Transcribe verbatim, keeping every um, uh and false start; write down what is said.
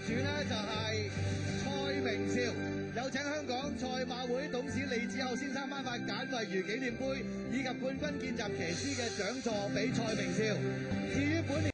主呢就係蔡明少，有請香港賽馬會董事利子厚先生頒發簡惠如紀念杯以及冠軍見習騎師嘅獎座俾蔡明少。至於本年